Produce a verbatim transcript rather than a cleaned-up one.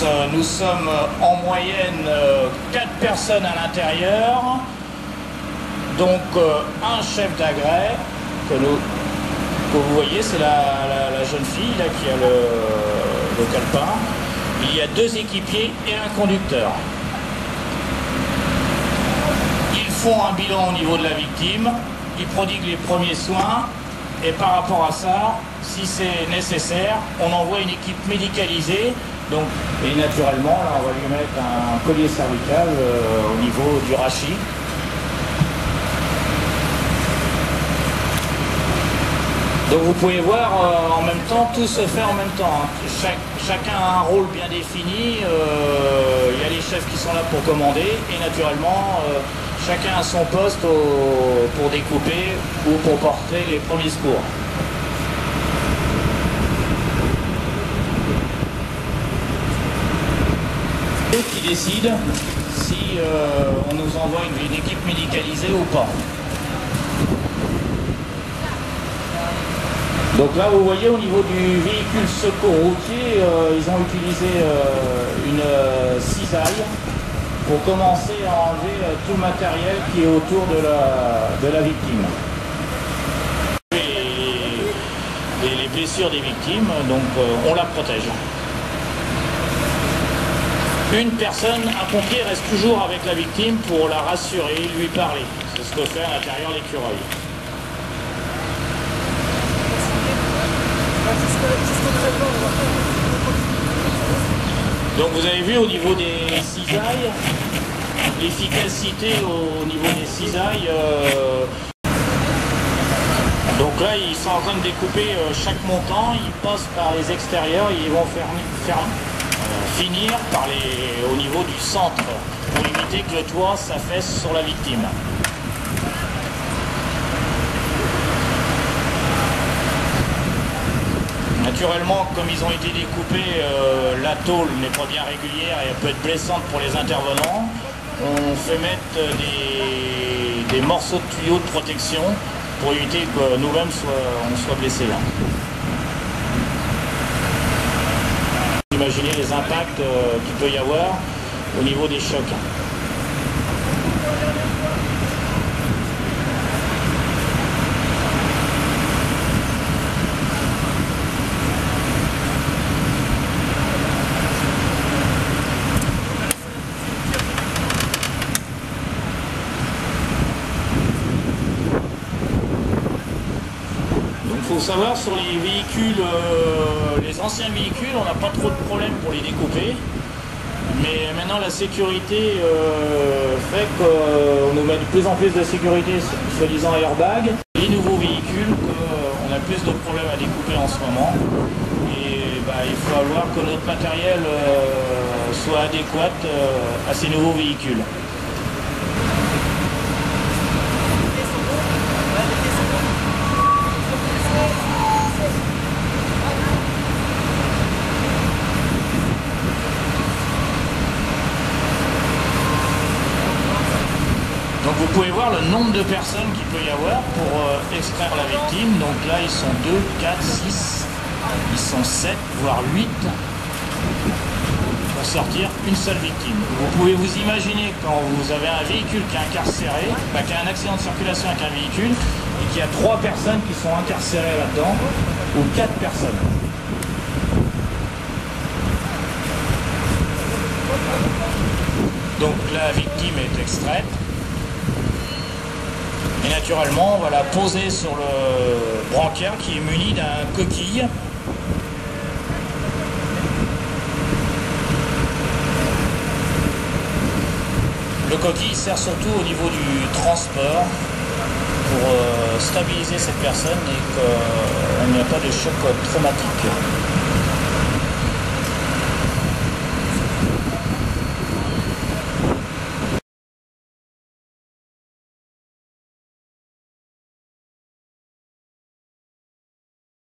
Nous sommes en moyenne quatre personnes à l'intérieur, donc un chef d'agrès que, nous, que vous voyez, c'est la, la, la jeune fille là, qui a le, le calepin. Il y a deux équipiers et un conducteur. Ils font un bilan au niveau de la victime, ils prodiguent les premiers soins et par rapport à ça, si c'est nécessaire, on envoie une équipe médicalisée. Donc, et naturellement, là, on va lui mettre un collier cervical euh, au niveau du rachis. Donc vous pouvez voir euh, en même temps, tout se fait en même temps. Hein. Chaque, chacun a un rôle bien défini. Euh, il y a les chefs qui sont là pour commander et naturellement, euh, chacun a son poste au, pour découper ou pour porter les premiers secours. Qui décide si euh, on nous envoie une, une équipe médicalisée ou pas. Donc là vous voyez au niveau du véhicule secours routier, euh, ils ont utilisé euh, une euh, cisaille pour commencer à enlever euh, tout le matériel qui est autour de la, de la victime. Et les, les blessures des victimes, donc euh, on la protège. Une personne, un pompier, reste toujours avec la victime pour la rassurer, lui parler. C'est ce que fait à l'intérieur l'écureuil. Donc vous avez vu au niveau des cisailles, l'efficacité au niveau des cisailles. Euh... Donc là, ils sont en train de découper euh, chaque montant, ils passent par les extérieurs et ils vont faire, faire finir par les, au niveau du centre pour éviter que le toit s'affaisse sur la victime. Naturellement, comme ils ont été découpés, euh, la tôle n'est pas bien régulière et elle peut être blessante pour les intervenants. On fait mettre des, des morceaux de tuyaux de protection pour éviter que nous-mêmes on soit blessés là. Imaginez les impacts euh, qu'il peut y avoir au niveau des chocs. Il faut savoir, sur les véhicules, euh, les anciens véhicules, on n'a pas trop de problèmes pour les découper. Mais maintenant, la sécurité euh, fait qu'on nous met de plus en plus de sécurité, soi-disant airbag. Les nouveaux véhicules, euh, on a plus de problèmes à découper en ce moment. Et bah, il faut avoir que notre matériel euh, soit adéquat euh, à ces nouveaux véhicules. Donc vous pouvez voir le nombre de personnes qu'il peut y avoir pour euh, extraire la victime. Donc là ils sont deux, quatre, six, ils sont sept, voire huit pour sortir une seule victime. Vous pouvez vous imaginer quand vous avez un véhicule qui est incarcéré, bah, qui a un accident de circulation avec un véhicule et qu'il y a trois personnes qui sont incarcérées là-dedans, ou quatre personnes. Donc la victime est extraite. Et naturellement, on va la poser sur le brancard qui est muni d'un coquille. Le coquille sert surtout au niveau du transport pour euh, stabiliser cette personne et qu'il n'y a pas de choc traumatique.